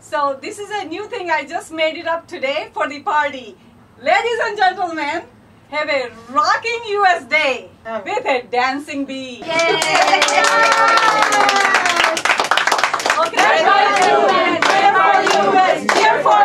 So this is a new thing. I just made it up today for the party. Ladies and gentlemen, have a rocking US Day with a dancing bee. Yay! Okay, cheer for US! Cheer for